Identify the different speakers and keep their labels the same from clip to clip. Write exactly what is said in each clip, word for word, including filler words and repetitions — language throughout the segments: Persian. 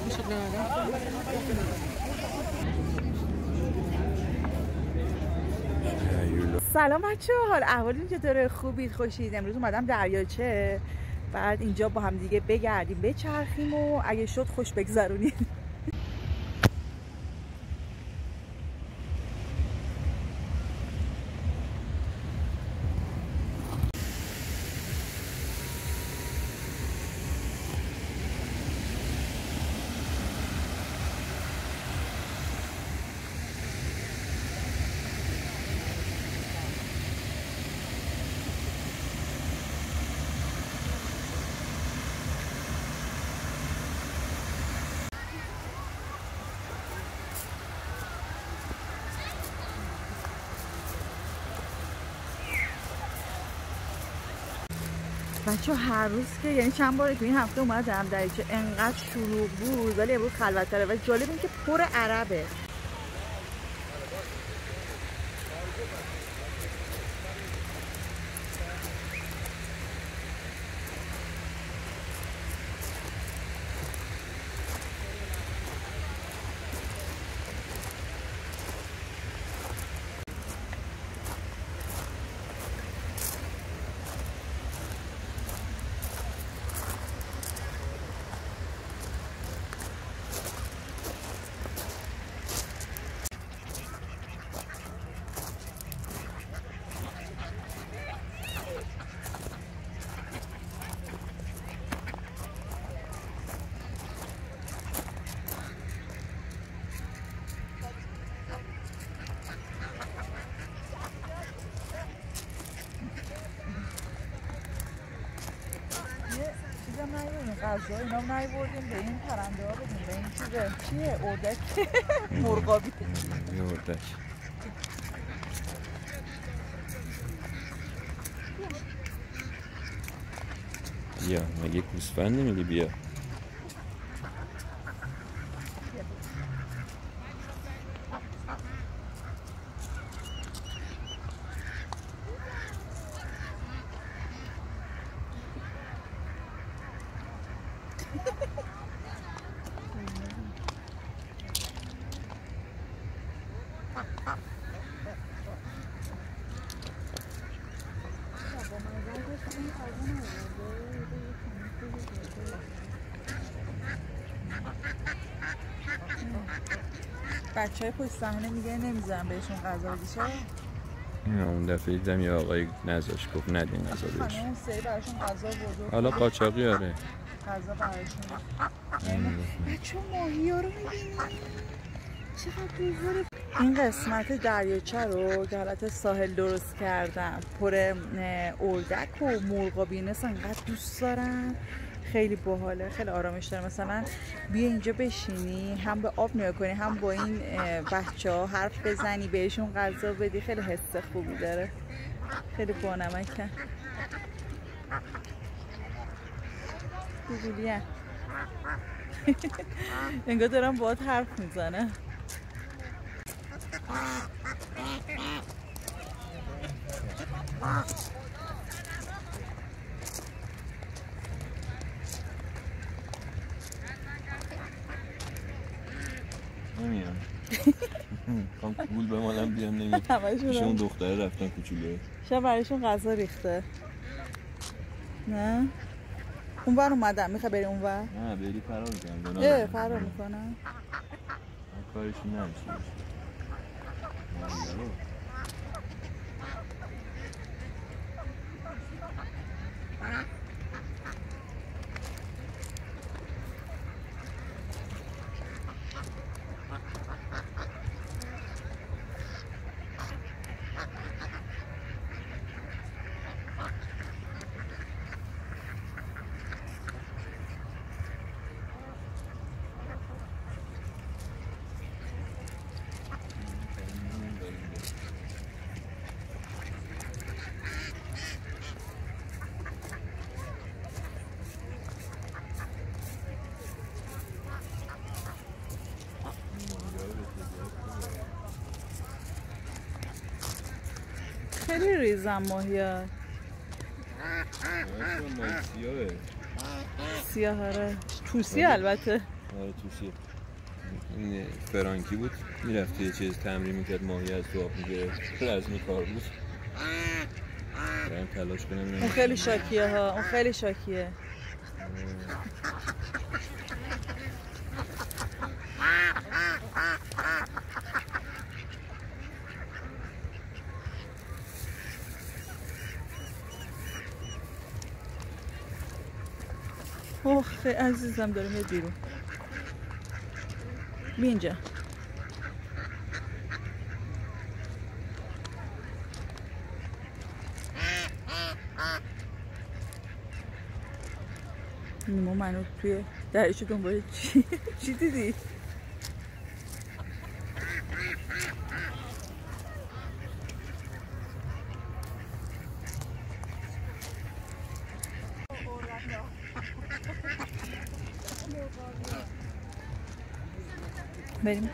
Speaker 1: سلام بچه ها، حال احوالتون چطوره؟ خوبید؟ خوشید؟ امروز اومدم دریاچه، بعد اینجا با هم دیگه بگردیم بچرخیم و اگه شد خوش بگذرونیم. بچه هر روز که یعنی چند باره که این هفته اومدم دریاچه انقدر شلوغ بود، ولی امروز خلوت‌تره و جالب این که پر عربه. غذا اینا هم نایبردیم به این پرنده ها بدیم، به این چیزه چیه؟ اردک مرغابی
Speaker 2: اردک. بیا مگه گوسفند نمیگی بیا؟
Speaker 1: بچه های پشت صحنه میگه نمیذارم بهشون غذا بدی. چرا؟
Speaker 2: اون دفعه دیدم یه آقای نذاشت، گفت ندین غذا بهش.
Speaker 1: خانم سری براشون غذا بود.
Speaker 2: حالا قاچاقی آره.
Speaker 1: غذا براشون. بچه ماهی ها رو میبینی؟ چقدر بزرگه. این قسمت دریاچه رو که حالت ساحل درست کردم، پر اردک و مرغابی انقدر دوست دارم. خیلی باحاله، خیلی آرامش داره. مثلا بیا اینجا بشینی، هم به آب نگاه کنی، هم با این بچه ها حرف بزنی، بهشون غذا بدی. خیلی حس خوبی داره، خیلی بانمکه. بگولیه انگار دارم باهات حرف میزنه.
Speaker 2: نمیام کام گول به مالم بیام نمیام. ایشون دختره رفتن کوچولو
Speaker 1: شب برایشون غذا ریخته. نه اون بر اومدم. میخوای بری اون بر؟
Speaker 2: نه بری فرار میکنم.
Speaker 1: اه فرار میکنم.
Speaker 2: کارشون نمیشه.
Speaker 1: خیلی ریزم ماهی‌ها.
Speaker 2: سیاهه.
Speaker 1: سیاه هره. توسی البته.
Speaker 2: آره توش این فرانکی بود میرفت یه چیز تمرین میکرد ماهی از تو آب میگرفت رزمی کار بود برم تلاش کنم.
Speaker 1: اون خیلی شاکیه ها، اون خیلی شاکیه. اوه خیلی عزیزم داره میاد بیرون. بیا اینجا. نیما منو توی دریچه دنبال چی؟ چی دیدی؟ بریم.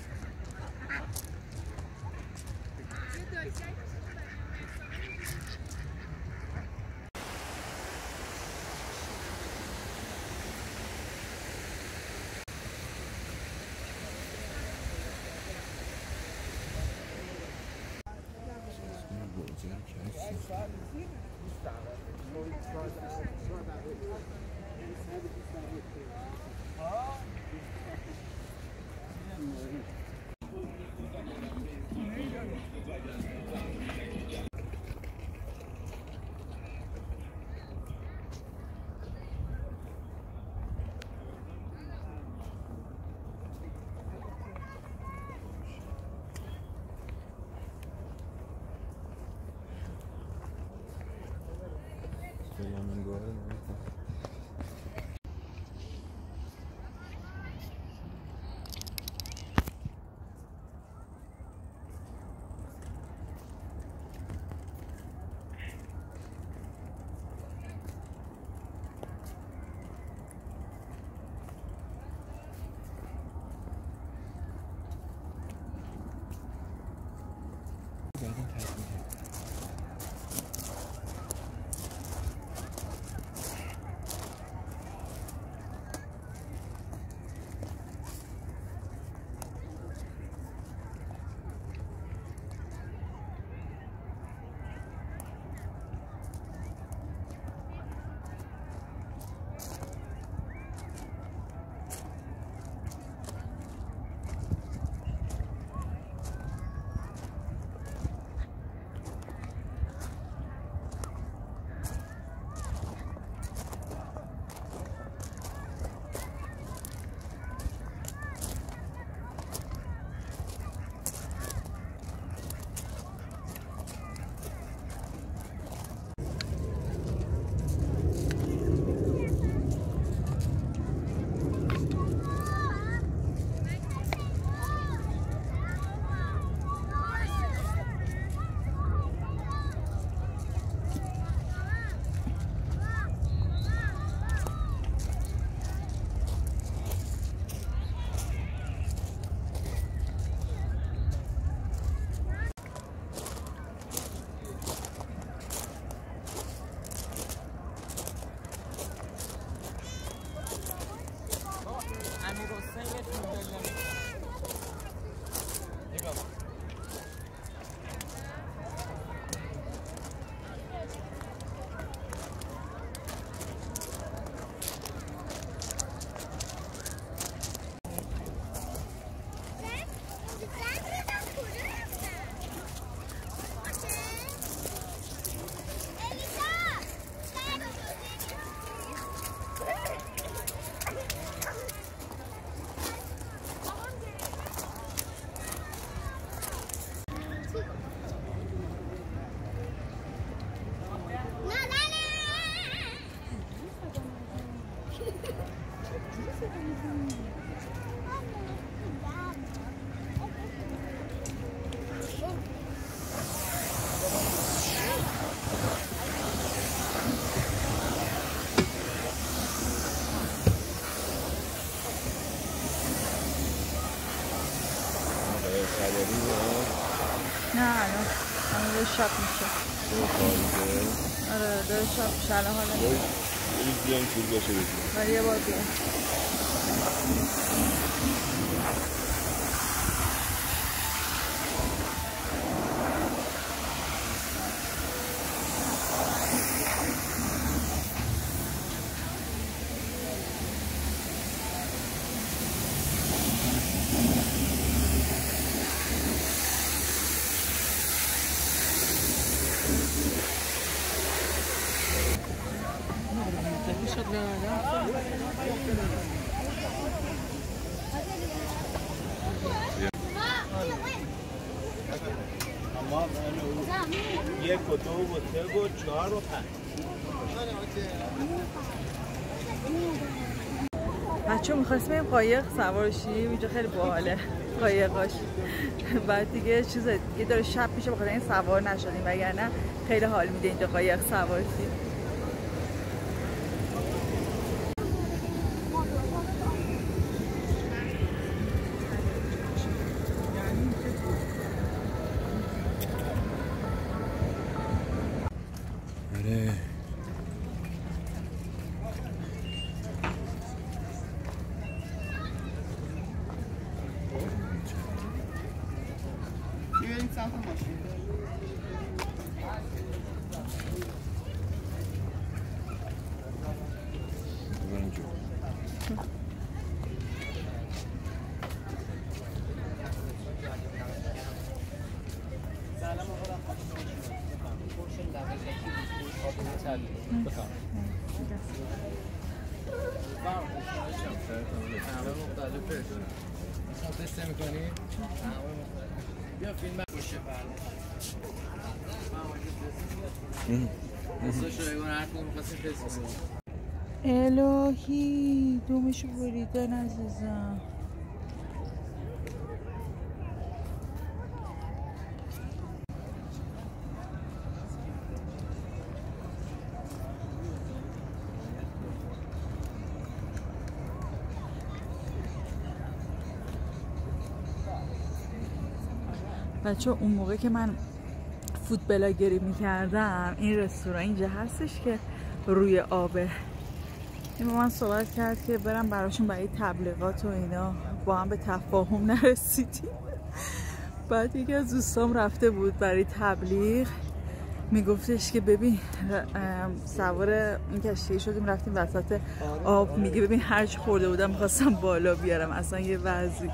Speaker 1: نه الان الان داره شب میشه. آره داره شب میشه الان حالا
Speaker 2: بیاین کور باشه بگیم
Speaker 1: ولی یه بار بیاین
Speaker 3: یک و دو و سه و چهار و پنج.
Speaker 1: بچه میخواستیم این قایق سوار شیم، اینجا خیلی باحاله قایقاش. بعد دیگه چیز دیگه داره شب میشه بخاطر این سوار نشدیم، وگرنه خیلی حال میده اینجا قایق سوار شیم. الهی دومشو بریدن عزیزم. بچه اون موقع که من فود بلاگری میکردم این رستوران اینجا هستش که روی آبه. این با من صحبت کرد که برم براشون برای تبلیغات و اینا، با هم به تفاهم نرسیدیم. بعد یکی از دوستام رفته بود برای تبلیغ، میگفتش که ببین سوار این کشتی شدیم رفتیم وسط آب، میگه ببین هرچی خورده بودم میخواستم بالا بیارم، اصلا یه وضعی.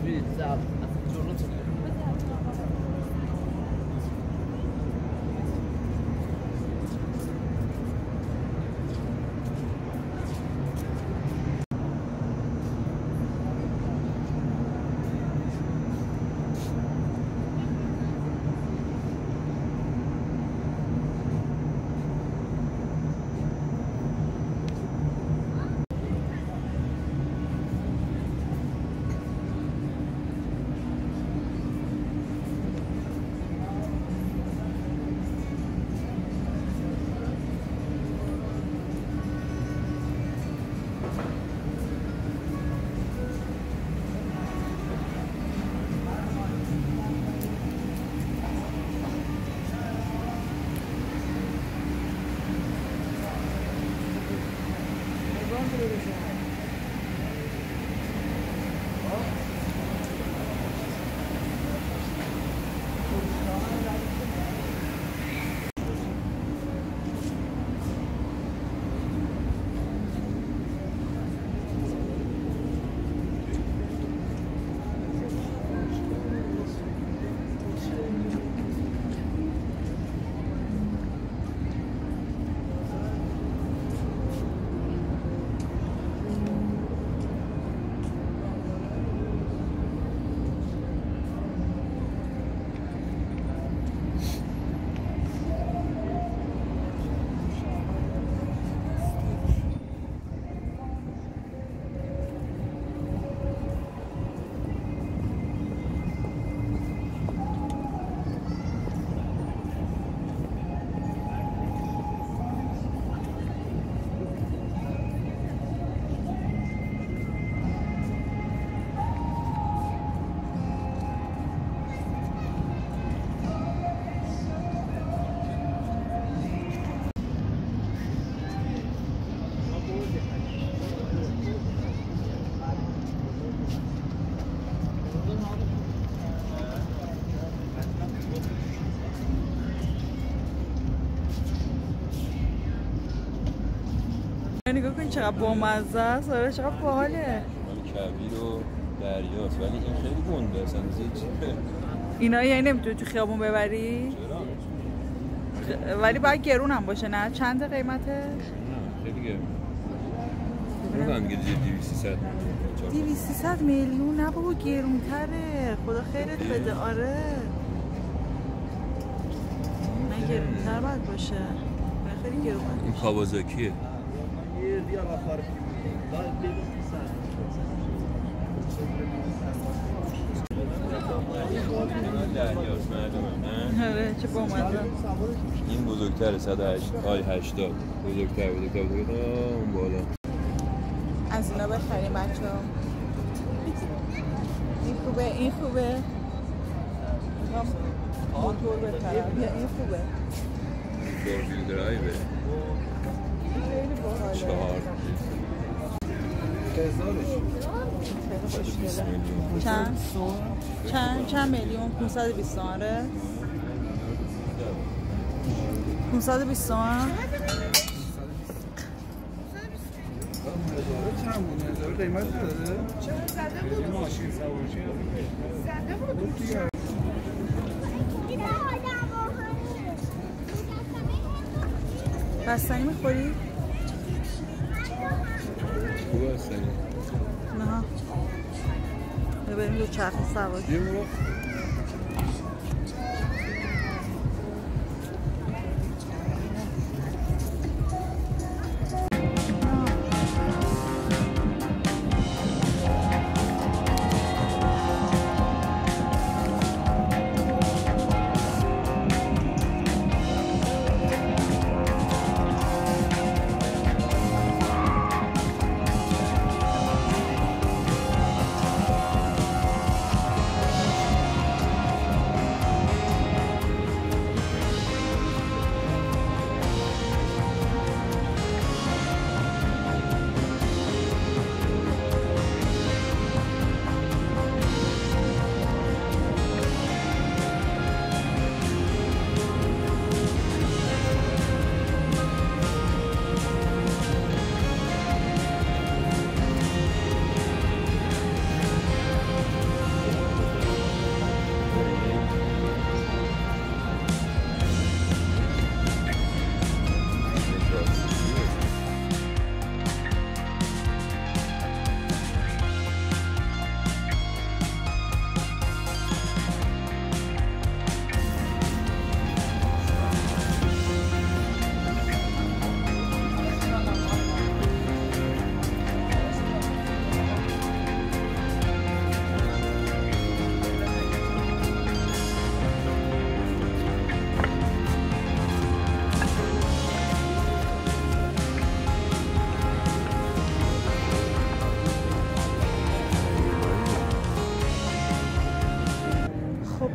Speaker 1: نگاه کن چقدر بامزه است. آره چقدر باحاله.
Speaker 2: کویر و دریاست ولی این خیلی گنده اصلا چیه.
Speaker 1: اینا یعنی نمیتونی تو خیابون ببری؟
Speaker 2: چرا؟
Speaker 1: ولی باید گرون هم باشه نه؟ چند قیمتش؟
Speaker 2: نه خیلی گرون. اون هم دیگه دویست سیصد
Speaker 1: دویست سیصد میلیون نه بابا گرون تره. خدا خیرت بده. آره نه گرون تر باید باشه. خیلی گرون.
Speaker 2: این کاوازاکیه.
Speaker 1: آره چه بامزه.
Speaker 2: این بزرگتره صد و هشتاد بزرگتر بزرگتر بزرگتر اون بالا.
Speaker 1: از اینا بخریم بچه ها. این خوبه این خوبه موتور بخرم یا این خوبه
Speaker 2: فورفیل درایوه
Speaker 1: خیلی باحاله.
Speaker 2: چهار
Speaker 1: چند؟ چند؟ چند میلیون؟ پونصد و بیست تومن. آره پونصد و بیست تومن.
Speaker 4: چند بود؟ هزار قیمت نداره؟ چرا زده بود؟ ماشین سوارشی زده بود؟
Speaker 1: بستنی میخوری؟
Speaker 2: خوبه بستنی؟
Speaker 1: نه ببریم دو چرخ سواری.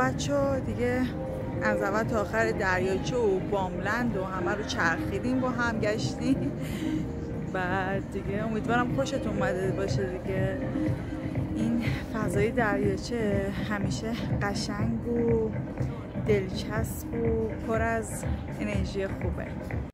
Speaker 1: بچه دیگه از اول تا آخر دریاچه و باملند و همه رو چرخیدیم با هم گشتیم. بعد دیگه امیدوارم خوشتون اومده باشه دیگه. این فضای دریاچه همیشه قشنگ و دلچسب و پر از انرژی خوبه.